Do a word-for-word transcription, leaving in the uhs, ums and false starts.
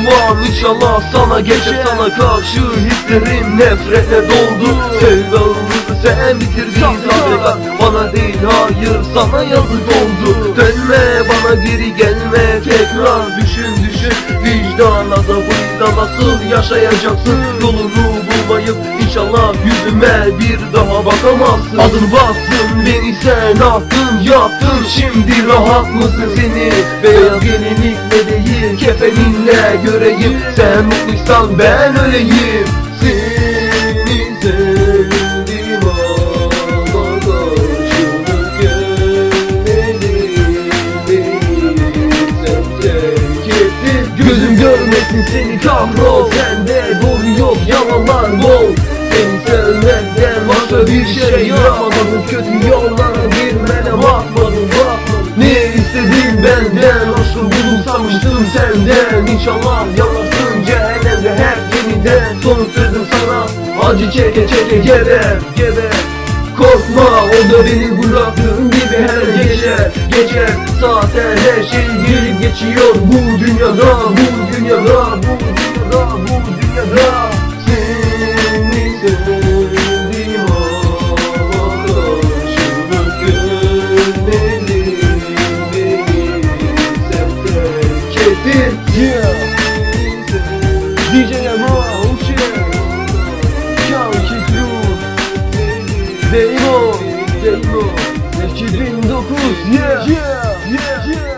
zaman inşallah sana geçer. Sana karşı hislerim nefrete doldu. Sevdalımızı sen bitirdin fakat bana değil hayır sana yazık oldu. Dönme bana geri gelme tekrar düşün düşün. Vicdan azabıyla nasıl yaşayacaksın? Yolunu bulmayıp inşallah yüzüme bir daha bakamazsın. Adım bassın beni sen attın yattın. Şimdi rahat mısın seni? Beyaz gelinlikle değil kefeninle göreyim. Sen mutluysan ben öleyim. Seni sevdim ama karşılık gelmedi. Beni sen terk ettin. Gözüm görmesin seni kahrol. Sende doğru yok yalanlar bol. Seni sevmekten başka bir şey yapmadım. Kötü yollara girmene bakmadım bakmadım. Ne istedin benden? Hoşlu buldum sanmıştım senden. İnşallah yanarsın cehennemde hep yeniden. Son sözüm sana acı çeke çeke geber geber. Korkma o da beni bıraktığın gibi her geçer geçer. Zaten her şey gelip geçiyor bu dünyada bu dünyada bu dünyada bu dünyada. Seni sevdim ama karşılık görmedim. Beni sen terk ettin. Yeah. D J Emo, Kanki Crew, Deymo, Deymo, iki bin dokuz, yeah, yeah, yeah, yeah.